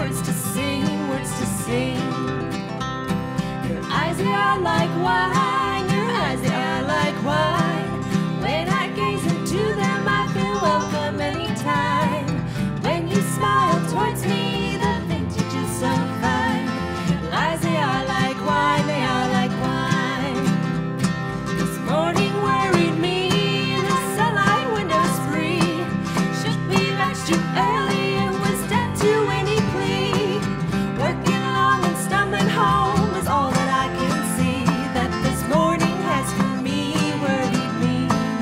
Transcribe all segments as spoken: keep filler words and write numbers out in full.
words to sing, words to sing. Your eyes, they are like wine, your eyes, they are like wine. When I gaze into them, I feel welcome anytime. When you smile towards me, the vintage is so fine. Your eyes, they are like wine, they are like wine. This morning worried me, the sunlight windows free. Should be much too early, it was dead to any plea. Working long and stumbling home is all that I can see. That this morning has for me worried me.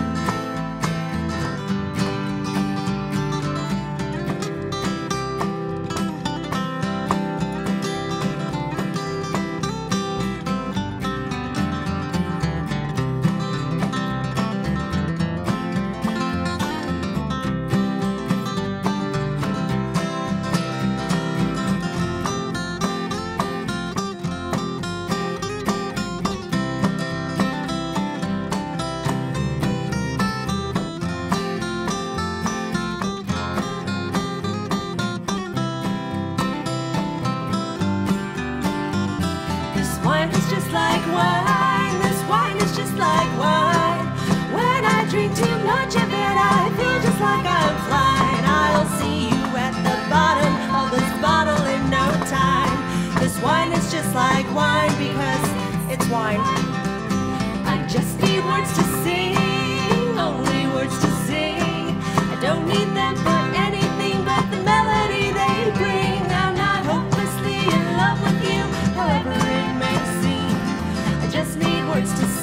This wine is just like wine, this wine is just like wine. When I drink too much of it, I feel just like I'm flying. I'll see you at the bottom of this bottle in no time. This wine is just like wine because it's wine. I just need words to sing, only words to sing. I don't need them for anything but the melody they bring. I'm not hopelessly in love with you, however it may seem. I just need words to sing.